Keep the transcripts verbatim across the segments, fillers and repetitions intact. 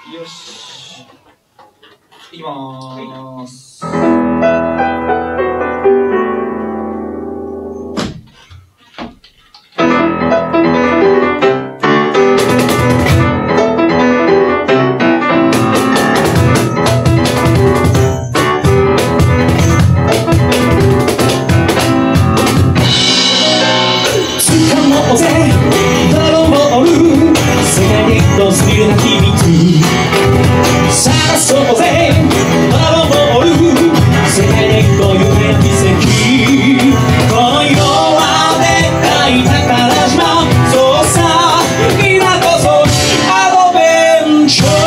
よし。いきまーす。探そうぜドラゴンボール世界でこういう夢や奇跡この世はでっかい宝島そうさ今こそアドベンチャ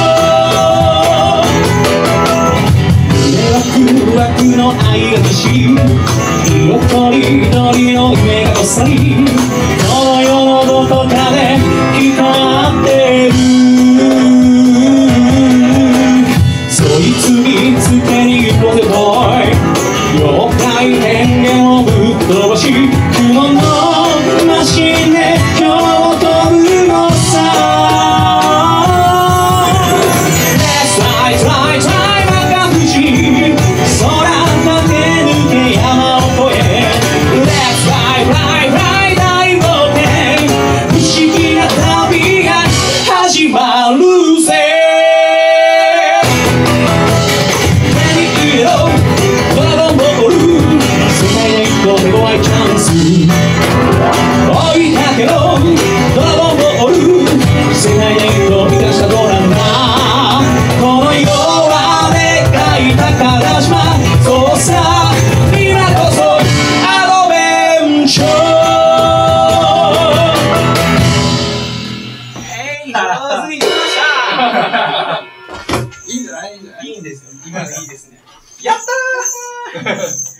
ーワクワクの愛が欲しい色とりどりの夢がこっそりこの世のどこかで光ってるいつ見つけに行こうぜボーイ妖怪変幻をぶっ飛ばし雲のマシンで今日を飛ぶのさ Let's fly fly fly 赤富士空駆け抜け山を越え Let's fly fly fly 大冒険不思議な旅が始まるぜ追いかけろドラゴンボール世界で飛び出したドラマこの世はでっかい宝島そうさ今こそアドベンチャーえい上手にできましたいいんじゃないいいんじゃないいいんですよ今のいいですねやったー